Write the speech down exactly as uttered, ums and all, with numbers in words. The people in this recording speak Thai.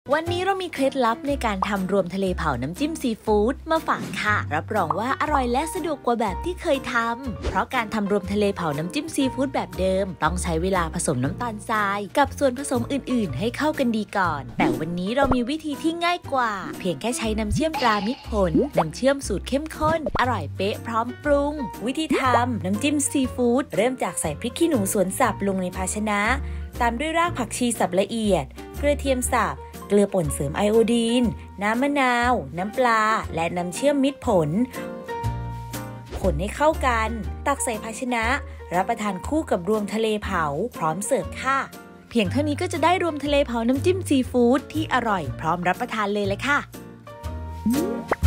วันนี้เรามีเคล็ดลับในการทำรวมทะเลเผาน้ำจิ้มซีฟู้ดมาฝากค่ะรับรองว่าอร่อยและสะดวกกว่าแบบที่เคยทำเพราะการทำรวมทะเลเผาน้ำจิ้มซีฟู้ดแบบเดิมต้องใช้เวลาผสมน้ำตาลทรายกับส่วนผสมอื่นๆให้เข้ากันดีก่อนแต่วันนี้เรามีวิธีที่ง่ายกว่าเพียงแค่ใช้น้ำเชื่อมตรามิตรผลน้ำเชื่อมสูตรเข้มข้นอร่อยเป๊ะพร้อมปรุงวิธีทำน้ำจิ้มซีฟู้ดเริ่มจากใส่พริกขี้หนูสวนสับลงในภาชนะตามด้วยรากผักชีสับละเอียดกระเทียมสับเกลือป่นเสริมไอโอดีนน้ำมะนาวน้ำปลาและน้ำเชื่อมมิตรผลคนให้เข้ากันตักใส่ภาชนะรับประทานคู่กับรวมทะเลเผาพร้อมเสิร์ฟค่ะเพียงเท่านี้ก็จะได้รวมทะเลเผาน้ำจิ้มซีฟู้ดที่อร่อยพร้อมรับประทานเลยเลยค่ะ